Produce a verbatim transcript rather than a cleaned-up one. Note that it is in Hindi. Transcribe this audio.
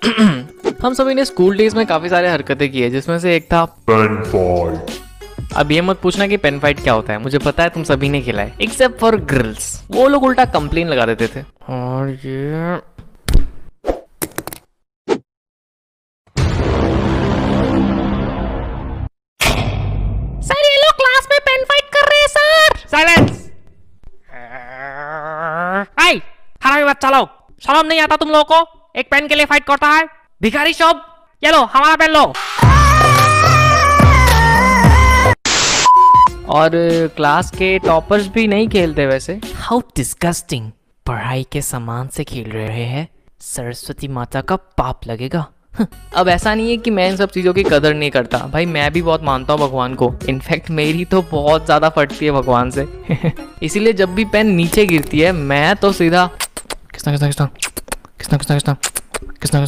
हम सभी ने स्कूल डेज में काफी सारे हरकतें की है, जिसमें से एक था पेन फाइट। अब ये मत पूछना कि पेन फाइट क्या होता है, मुझे पता है तुम सभी ने खेला है एक्सेप्ट फॉर गर्ल्स। वो लोग उल्टा कंप्लेन लगा देते थे। और ये सर ये लोग क्लास में पेन फाइट कर रहे हैं सर। साइलेंस। आई हरामी बच्चा लोग, शर्म नहीं आता तुम लोगों को? एक पेन के लिए फाइट करता है भिखारी शॉप। ये लो हमारा पेन लो। और क्लास के टॉपर्स भी नहीं खेलते वैसे। How disgusting. पढ़ाई के सामान से खेल रहे हैं, सरस्वती माता का पाप लगेगा। अब ऐसा नहीं है कि मैं इन सब चीज़ों की कदर नहीं करता भाई, मैं भी बहुत मानता हूँ भगवान को। इनफैक्ट मेरी तो बहुत ज़्यादा फटती है भगवान से। इसीलिए जब भी पेन नीचे गिरती है मैं तो सीधा किसना किसना किसना किसना किसना किसना किसना